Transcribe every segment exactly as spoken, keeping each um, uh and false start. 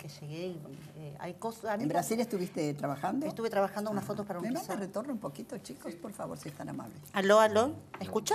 que llegué y eh, hay cosas... ¿En Brasil estuviste trabajando? Estuve trabajando unas fotos para un ¿Me piso. van a retorno un poquito, chicos? Por favor, si están amables. Aló, aló, ¿escuchan?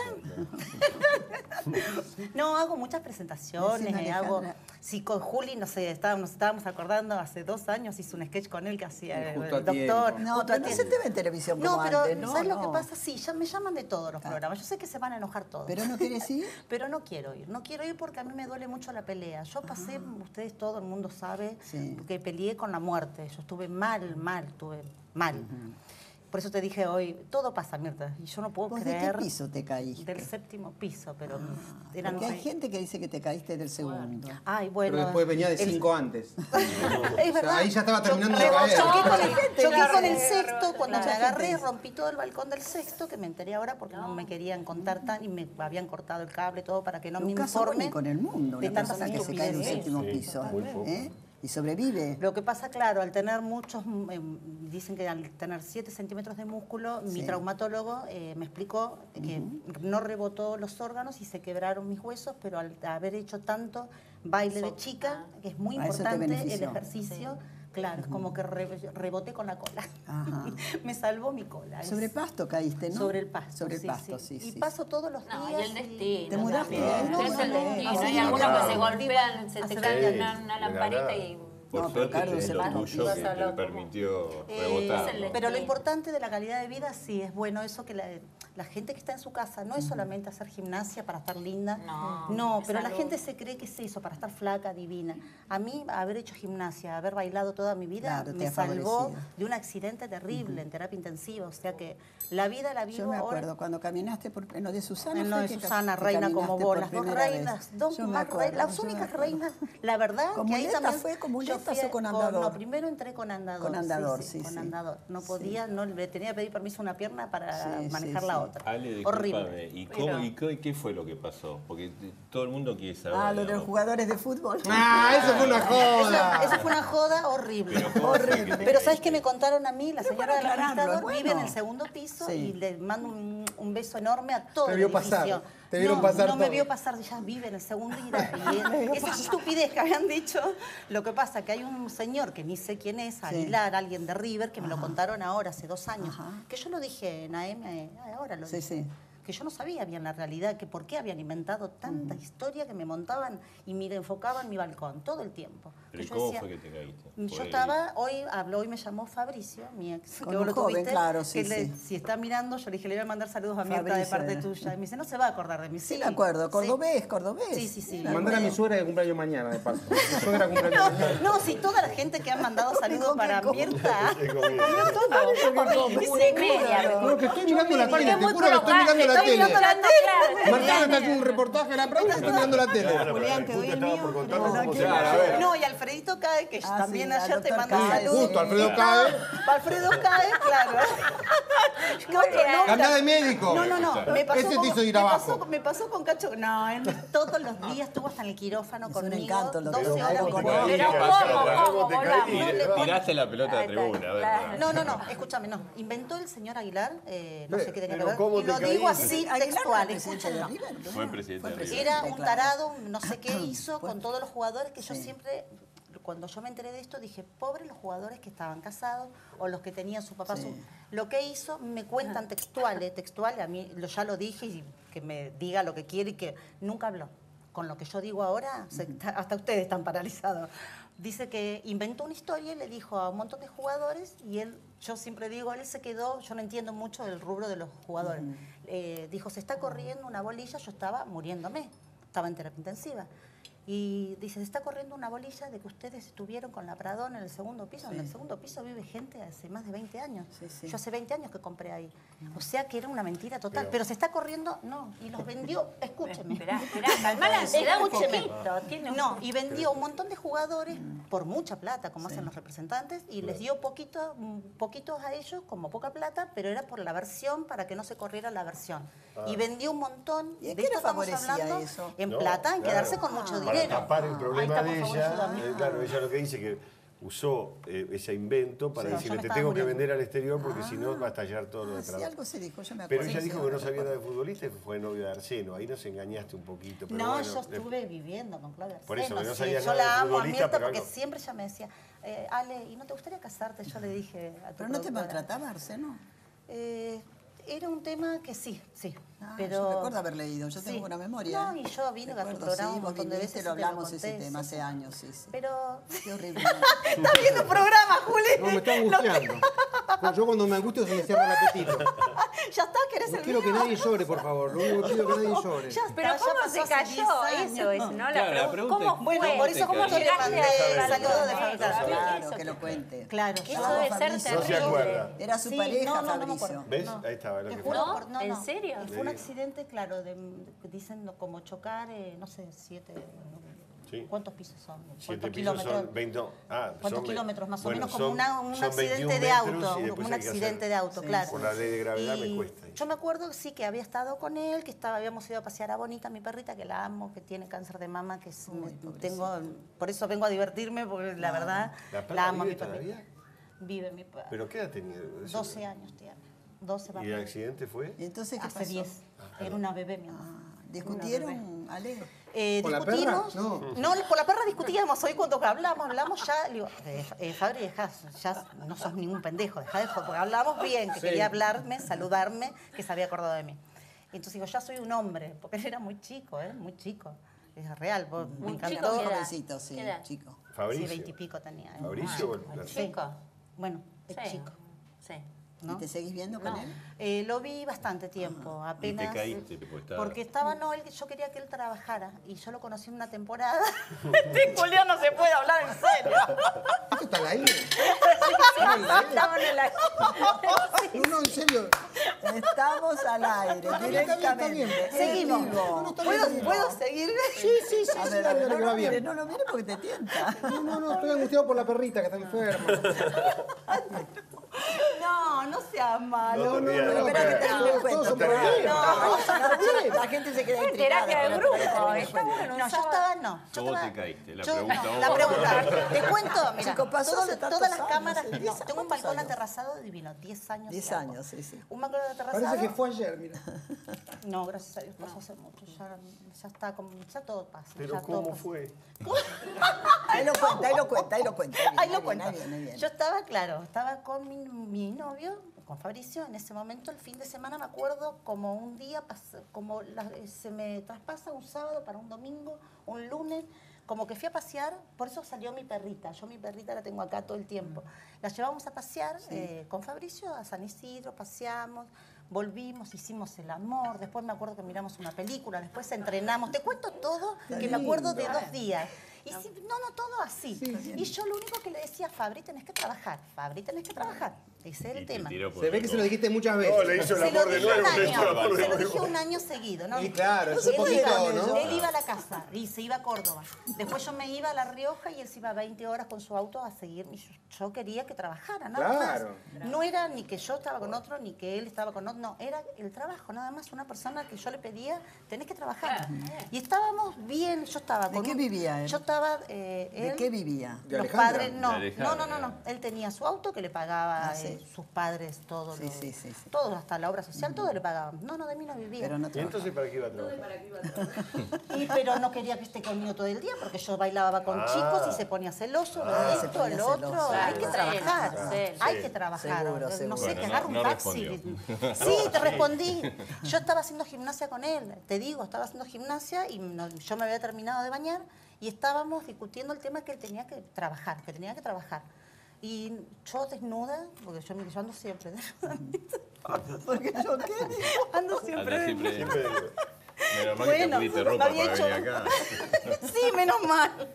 No, hago muchas presentaciones, Decime, eh, hago... Alejandra. Sí, con Juli, no sé, estábamos, nos estábamos acordando, hace dos años hice un sketch con él que hacía el, Justo a el doctor. tiempo. No, justo a pero no tiempo. se te ve en televisión como No, pero antes, ¿no? ¿sabes lo no. que pasa? Sí, ya me llaman de todos los Ah. programas. Yo sé que se van a enojar todos. ¿Pero no quieres ir? Pero no quiero ir. No quiero ir porque a mí me duele mucho la pelea. Yo pasé, ustedes todo el mundo sabe, Sí. que peleé con la muerte. Yo estuve mal, mal, estuve mal. Por eso te dije hoy, todo pasa, Mirta. Y yo no puedo ¿Vos creer... de qué piso te caíste? Del séptimo piso, pero... Ah, eran porque hay seis- gente que dice que te caíste del segundo. Ay, bueno... Pero después venía de el- cinco antes. Es verdad. ahí ya estaba Yo- terminando de rebo- caer. Choqué con el, Gente choqué dice. con el sexto, cuando me Mucha agarré, gente dice. rompí todo el balcón del sexto, que me enteré ahora porque no, me querían contar tan y me habían cortado el cable, todo para que no un me caso informen. único en el mundo, de una tantas persona que se cae de un estupideces. séptimo Sí, piso. muy poco. ¿eh? Y sobrevive. Lo que pasa, claro, al tener muchos, mm, eh, dicen que al tener siete centímetros de músculo, mi Sí. traumatólogo eh, me explicó que no rebotó los órganos y se quebraron mis huesos, pero al haber hecho tanto baile de chica, que es muy Ah, eso te importante el benefició. ejercicio, claro, es como que re- reboté con la cola. Ajá. Me salvó mi cola. es- Sobre pasto caíste, ¿no? Sobre el pasto. Sobre el sí, pasto, sí. sí, Y sí. paso todos los días. No, y el destino. ¿Te mudaste? también. No, es no, el no, destino. así Hay no, algunos claro. que se golpean, se te Sí, cae una, de una la lamparita nada. y... Por No, pero suerte claro, es se lo va. tuyo Vas que a te hablar permitió Eh, rebotar. es el- ¿no? Pero lo Sí. importante de la calidad de vida, sí, es bueno eso que la, la gente que está en su casa no es solamente hacer gimnasia para estar linda. No, No, es pero la salud. gente se cree que es eso, para estar flaca, divina. A mí, haber hecho gimnasia, haber bailado toda mi vida, Claro, te me ha salvó favorecido. de un accidente terrible en terapia intensiva. O sea que la vida la vivo Yo me ahora. acuerdo cuando caminaste por, en lo de Susana. En lo fue de que ca- Susana, que reina como caminaste vos, por las dos primera reinas, vez. dos Yo me más acuerdo, reinas, las yo me únicas acuerdo. reinas. La verdad ¿Con que ahí muleta también fue? ¿Con yo muletas fui o con a- andador? No, primero entré con andador. Con andador, sí, Con sí. andador. No Sí. podía, no le tenía que pedir permiso a una pierna para Sí, manejar sí, la sí. otra. Ale, Horrible. discúlpame, ¿y, cómo, y qué, qué fue lo que pasó? Porque te- todo el mundo quiere saber. Ah, lo de los digamos. jugadores de fútbol. ¡Ah, eso fue una Eso, joda! eso fue una joda horrible. Pero ¿cómo fue que te Pero ¿sabes caíste? qué me contaron a mí? La Pero señora para del aclararlo, administrador es vive en bueno. el segundo piso Sí. y le mando un, un beso enorme a todo Te el vio edificio. pasar, te vieron no, pasar no me todo. vio pasar, ya vive en el segundo y, y esa estupidez que habían dicho. Lo que pasa que hay un señor que ni sé quién es, Aguilar, alguien de River, que me lo contaron ahora, hace dos años, Ajá. que yo lo dije en A M, ahora lo Sí, dije. sí. Que yo no sabía bien la realidad, que por qué habían inventado tanta historia que me montaban y me enfocaban mi balcón todo el tiempo. ¿Pero Que y yo cómo decía- fue que te caíste? yo Por el- estaba, hoy habló, hoy me llamó Fabricio, mi ex, Con que vos un lo joven, tuviste, claro, sí, que le- sí. si está mirando, yo le dije, le voy a mandar saludos a Mirta de Fabricio, parte eh. tuya. Y me dice, no se va a acordar de mí. Sí, me acuerdo. Cordobés, cordobés. Sí, sí, sí. me Mandar a mi acuerdo. suegra que cumpleaños mañana, de paso. Mi suegra cumpleaños No, mañana. no, si toda la gente que han mandado saludos ¿Con qué para come? Mirta. Qué comida. Dice media. No, que estoy mirando la tele, Porque te muy juro que estoy crocante, mirando la estoy tele. mirando la tele. Marcelo está haciendo un reportaje de la prensa y estoy mirando la tele. Claro, Julián, pero te justo doy el estaba mío, por pero contarnos no cómo se quiero. llama. A ver. No, y Alfredito Cae, que Ah, también sí, ayer al te doctor manda Cae. saludos. Justo, Alfredo Cae. Alfredo Cae, claro. No, no, Cambia de médico. No, no, no. Me pasó, Ese te con, hizo ir me abajo. pasó- me pasó con Cacho. No, él todos los días estuvo hasta en el quirófano Es un conmigo. encanto lo que doce hago horas con veinticuatro. él. Pero ¿Qué ¿cómo, pasó? cómo, Te volvamos? caíste, No, le- tiraste la pelota a Ahí está, tribuna. A ver, claro. pará. No, no, no, escúchame, no. Inventó el señor Aguilar, eh, no sé qué tenía que Pero ver. ¿cómo Y te lo digo caíste? así, Aguilar textual, era presidente de escúchenlo. River, ¿no? Fue presidente de River. Era un claro. tarado, no sé qué hizo Fue- con todos los jugadores, que yo Sí. siempre, cuando yo me enteré de esto, dije, pobres los jugadores que estaban casados o los que tenían su papá. Sí. Su... Lo que hizo, me cuentan textual, eh, textual, a mí lo, ya lo dije y que me diga lo que quiere y que nunca habló. Con lo que yo digo ahora, se está- hasta ustedes están paralizados. Dice que inventó una historia y le dijo a un montón de jugadores y él, yo siempre digo, él se quedó, yo no entiendo mucho del rubro de los jugadores. Eh, dijo, se está corriendo una bolilla, yo estaba muriéndome, estaba en terapia intensiva. Y dice, se está corriendo una bolilla de que ustedes estuvieron con la Pradón en el segundo piso. En el segundo piso vive gente hace más de veinte años. Sí, sí. Yo hace veinte años que compré ahí. O sea que era una mentira total. Pero, se está corriendo, no. Y los vendió, escúcheme. Esperá, esperá, calmá la ansiedad un Escúcheme. poquito. Tiene un- No, y vendió un montón de jugadores por mucha plata, como hacen los representantes, y les dio poquito, mm, poquitos a ellos, como poca plata, pero era por la versión, para que no se corriera la versión. Y vendió un montón. ¿Y en de qué esto le estamos favorecía hablando eso? en No, plata, en claro. quedarse con mucho Para dinero. tapar el Ahí problema está, de por favor, ella, ayúdame. eh, claro, ella lo que dice que usó eh, ese invento para Sí, yo decirle, me te estaba tengo que muriendo. vender al exterior porque si no va a estallar todo lo Ah, de sí, trabajo. algo se dijo, yo me acuerdo. Pero ella Sí, dijo sí, que no me sabía nada de acuerdo. futbolista y fue novio de Arseno. Ahí nos engañaste un poquito. Pero No, bueno, yo le- estuve viviendo con Claudia Por eso, Arseno, que no sí, sabías yo nada de la amo a futbolista, Mirta pero porque algo- siempre ella me decía, eh, Ale, ¿y no te gustaría casarte? Yo le dije a tu ¿Pero no te productora. maltrataba, Arseno? Eh, era un tema que sí, sí. Ah, pero yo recuerdo haber leído, yo tengo sí. buena memoria. No, y yo vine a tu Recuerdo, programa sí, un vos montón de viniste, veces. lo y te lo hablamos ese conté, tema sí, hace sí. años, sí, sí. Pero... Qué horrible. Está viendo programa, Juli. No, me está angustiando. Yo cuando me angustio se me cierra el apetito. Ya está, ¿querés No el quiero que mío? nadie llore, por favor. Lo único que pido es que nadie llore. Ya está, Pero ya ¿cómo pasó se hace diez cayó? años. Eso es, ¿no? Claro, la La pregunta, pregunta ¿cómo es- fue? Bueno, por eso, ¿cómo yo le Llegaste mandé a- el saludo de a- Fabricio? a- Claro, eso que lo cuente. Claro, Que ya. eso debe ser Fabricio. No se terrible. acuerda. Era su Sí, pareja, no, no, no me Fabricio. acuerdo. ¿Ves? No. Ahí estaba lo Te que juro fue. por- no, ¿En no. serio? Fue un accidente, claro, de, dicen como chocar, eh, no sé, siete... Sí. ¿Cuántos pisos son? Siete ¿Cuántos pisos kilómetros? son veinte. Ah, ¿Cuántos son ve- kilómetros? Más bueno, o menos como son- una- un son accidente veintiún de metros auto. y después Un hay que accidente hacer- de auto, Sí, claro. por la ley de gravedad me Y cuesta. Yo me acuerdo, sí, que había estado con él, que estaba, habíamos ido a pasear a Bonita, mi perrita, que la amo, que tiene cáncer de mama, que es- me- tengo, por eso vengo a divertirme, porque la verdad, ¿La perra la amo a mi vive perrita. todavía? Vive mi perra. ¿Pero qué edad tenía? Eso- doce años tiene. doce va ¿Y el por- accidente fue? ¿Y entonces qué Hace pasó? diez. Era una bebé, mi amor. Ah, ¿discutieron, Ale? Eh, ¿Con la discutimos. perra? No. No, por la perra discutíamos. Hoy cuando hablamos, hablamos ya. Le digo, eh, eh, Fabri, dejá, ya no sos ningún pendejo, dejá de joder, porque hablamos bien, que Sí. quería hablarme, saludarme, que se había acordado de mí. Y entonces digo, ya soy un hombre, porque él era muy chico, ¿eh? Muy chico. Es real, vos- me Muy encantó. chico, ¿qué edad? Jovencito, sí, ¿Qué edad? chico. Sí, Fabricio. veintipico tenía. ¿eh? Fabricio. Ah, bueno, sí. ¿Chico? Bueno, es Sí. chico. Sí. ¿Y ¿no? te seguís viendo con No. él? Eh, lo vi bastante tiempo, apenas. caíste, porque estaba- Porque estaba, no, él, yo quería que él trabajara y yo lo conocí en una temporada. Este Julián no se puede hablar en serio. ¿Esto está al aire? Estaban en la... No, no, en serio. Estamos al aire, Está bien, está bien, está bien. directamente. Seguimos. En vivo. No, no, está ¿Puedo, bien. ¿puedo seguir? Sí, sí, sí, A sí, ver, a dale, ver, dale, no que va lo mires, bien. no lo mires porque te tienta. No, no, no, estoy angustiado por la perrita que está enferma. No, no seas malo. No, no, no, no, Espera que te no, des todos cuenta. son pero- problemas. No, la gente se queda intrigada. Terapia de pero- grupo. pero- Está bueno. No, yo estaba, no. Yo ¿Cómo estaba- te caíste? La yo- pregunta no, vos. la pregunta. Te cuento, mira, Chico, pasó todo- hace tantos todas las años, cámaras, ¿eh? no, Diez- tengo un ¿cuántos balcón años? aterrazado divino, diez años. Diez y algo. años, sí, sí. Un balcón aterrazado. Parece que fue ayer, mira. No, gracias a Dios, pasó hace mucho. Ya, ya está, como, ya todo pasa. Pero ya todo ¿cómo pasa. fue? Ahí lo cuenta, ahí lo cuenta, ahí lo cuenta. ahí viene, Ahí lo ahí viene, cuento. ahí viene, ahí viene. Yo estaba, claro, estaba con mi, mi novio, con Fabricio, en ese momento, el fin de semana, me acuerdo, como un día, pas- como la- se me traspasa un sábado para un domingo, un lunes, como que fui a pasear, por eso salió mi perrita. Yo mi perrita la tengo acá todo el tiempo. La llevamos a pasear eh, con Fabricio a San Isidro, paseamos, volvimos, hicimos el amor, después me acuerdo que miramos una película, después entrenamos. Te cuento todo, que me acuerdo de dos días. Y sí, no, no, todo así. Y yo lo único que le decía, Fabri, tenés que trabajar, Fabri, tenés que trabajar. Ese era Y el te tema. tiró por Se ve el que se lo codo. dijiste muchas veces. No, le hizo el Se lo amor de dije un nuevo. le hizo el año, amor de se lo nuevo. dije un año seguido, ¿no? Sí, claro, es Él un poquito, iba, ¿no? Él iba a la casa y se iba a Córdoba. Después yo me iba a La Rioja y él se iba veinte horas con su auto a seguir. Y yo, yo quería que trabajara, nada Claro. más. No era ni que yo estaba con otro, ni que él estaba con otro, no, era el trabajo, nada más. Una persona que yo le pedía, tenés que trabajar. Y estábamos bien, yo estaba ¿De con qué un- vivía él? Yo estaba, eh, ¿De él- qué vivía? ¿De los Alejandra? padres, no, De Alejandra, no, no, no, no. Él tenía su auto que le pagaba Ah, sí. eh, sus padres todo, Sí, lo- sí, sí, sí. todo, hasta la obra social, todo le pagaban. No, no, de mí no vivía. Pero no ¿Y trabajaba. entonces para qué iba a trabajar? Y, pero no quería que esté conmigo todo el día porque yo bailaba con Ah. chicos y se ponía celoso, Ah, se esto, ponía el otro. celoso. Hay que Claro, trabajar, celos, celos. hay Sí. que trabajar. Seguro, No seguro. sé, Bueno, que no- agarre un no taxi. respondió. Sí, te respondí. Yo estaba haciendo gimnasia con él, te digo, estaba haciendo gimnasia y no- yo me había terminado de bañar y estábamos discutiendo el tema que él tenía que trabajar, que tenía que trabajar. Y yo desnuda, porque yo, yo ando siempre desnuda. Porque yo qué. Ando siempre Anda desnuda. siempre. Siempre digo, Menos mal Bueno, que te pusiste me ropa había para hecho- venir acá. Sí, menos mal.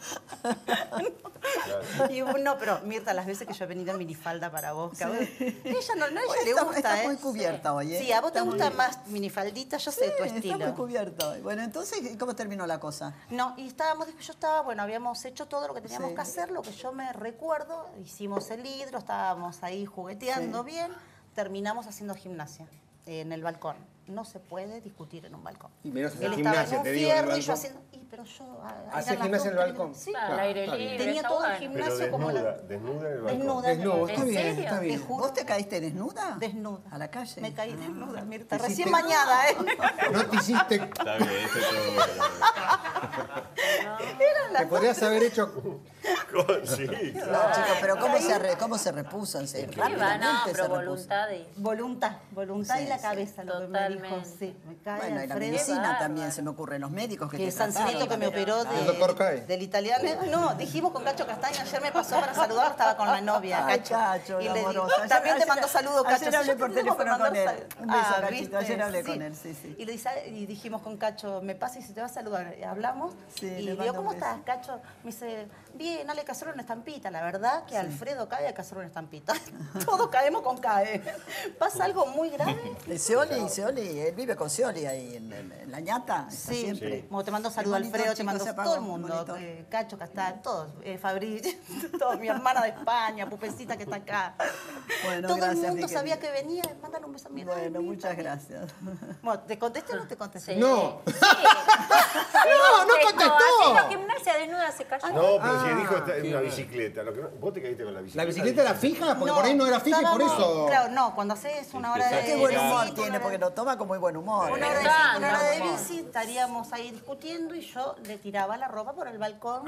claro. Y no, pero Mirta, las veces que yo he venido en minifalda para vos, cabrón. Ella no, no, a ella Hoy le está- gusta, está ¿eh? muy cubierta hoy, ¿eh? Sí, a vos te Está gusta muy- más minifaldita, yo sé tu Sí, estilo. está muy cubierta hoy. Bueno, entonces, ¿cómo terminó la cosa? No, y estábamos, yo estaba, bueno, habíamos hecho todo lo que teníamos Sí. que hacer, lo que yo me recuerdo, hicimos el hidro, estábamos ahí jugueteando Sí. bien, terminamos haciendo gimnasia eh, en el balcón. no se puede discutir en un balcón. Y menos hacer Él estaba en gimnasia, un te digo, en el fierro y yo balcón. haciendo... Y, pero yo... ah, eran ¿Hacer las gimnasia en dos, el balcón? Sí. Claro, al aire está bien. libre. Tenía está todo el bueno. Pero gimnasio como la... desnuda, desnuda en el balcón. Desnuda. Desnudo, en está el- bien, serio? está Te bien. juro. ¿Vos te caíste desnuda? Desnuda. ¿A la calle? Me caí desnuda, Mirta. Te Recién hiciste- bañada, ¿eh? No te hiciste... Está bien, eso es todo bueno. Te podrías haber hecho... Sí, No, claro. chicos, pero ¿cómo se, re- cómo se repuso? En serio? Sí, va, no, Rápidamente se pero repuso. voluntad y... Voluntad, voluntad Sí, y la sí. cabeza, lo que me dijo. Totalmente. Sí, me cae Bueno, y la Alfredo. medicina bárbaro. también se me ocurre, los médicos que Que te Sancinito trataron que me también. operó Claro. El doctor Cae. de, del italiano. No, dijimos con Cacho Castaña, ayer me pasó para saludar, estaba con la novia, Ay, Cacho. Cacho, Y le digo, amoroso. Ayer- también te ayer- mando saludos, Cacho. ayer Si hablé yo por te tengo que teléfono con mandar él. sal- Un beso, Ah, Cachito, ¿viste? ayer hablé Sí. con él, sí, sí. Y, le dice- y dijimos con Cacho, me pasa y si te va a saludar. Y hablamos. Sí, le y mando digo, un ¿cómo beso. estás, Cacho? Me dice, bien, dale, que hacer una estampita. La verdad que Alfredo cae, hay que hacer una estampita. Todos caemos con cae. Pasa algo muy grave. El Seoli, Seoli, él vive con Seoli ahí en, en- en La Ñata, está Sí, siempre. Bueno, te mando saludos, Qué bonito, Alfredo, te chicos, mando se apagó, todo el mundo, bonito. eh, Cacho, Castal, todos, eh, Fabri, todos, mi hermana de España, Pupecita que está acá. Bueno, todo gracias, el mi mundo sabía querida. que venía, mándale un beso a mi Bueno, Ay, mi muchas Fabi. gracias. Bueno, ¿te contesté o no te contesté? Sí. No. Sí. No, no contestó. Haciendo gimnasia desnuda se cayó. No, pero si Ah, dijo está en qué una bueno. bicicleta. Lo que no- vos te caíste con la bicicleta. ¿La bicicleta era fija? Porque por ahí no era fija y por estábamos- eso... Claro, no, cuando haces una hora de Qué Qué buen bici, humor una tiene, hora- porque lo toma con muy buen humor. Una hora, de, encanta, una hora de amor. bici, estaríamos ahí discutiendo y yo le tiraba la ropa por el balcón.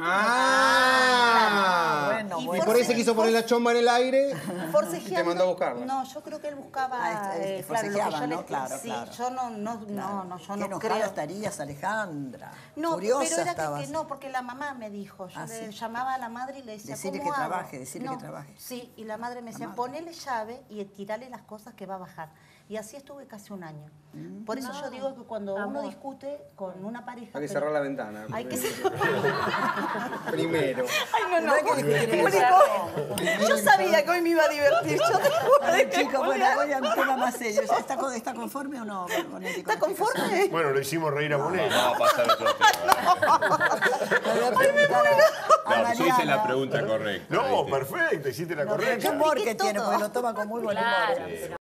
Ah, bueno, Y y bueno. por ahí se quiso poner la chomba en el aire Forcejeando. y te mandó a buscarla. No, yo creo que él buscaba. Ah, este, eh, claro, lo que yo forcejeaban, le- ¿no? Claro, sí, claro. yo no, no, no, no, yo Qué no enojada creo. estarías, Alejandra. No, Furiosa pero era que- estabas. que, no, porque la mamá me dijo, yo Ah, le sí. llamaba a la madre y le decía, Decirle ¿cómo que hago? trabaje, decirle No, que trabaje. Sí, y la madre me decía, ponele llave y tirale las cosas que va a bajar. Y así estuve casi un año. Mm. Por eso yo digo que cuando uno Amor. discute con una pareja... Hay que pero- cerrar la ventana. Hay que Primero. Ay, no, no. No hay que discutir en el Yo sabía que hoy me iba a divertir. Yo te juro Bueno, que- chicos, bueno, voy a un tema más serio. ¿Está, con- está conforme o no? con el- ¿Está con esta conforme? Bueno, lo hicimos reír a Bonet. Vamos a pasar a otro tema. explicación? Le voy a preguntar a- a No, yo hice la Mariana. pregunta correcta. No, ¿viste? perfecto, hiciste la No, pero qué correcta. humor que Expliqué tiene, todo. porque lo toma con muy buen Claro, humor. pero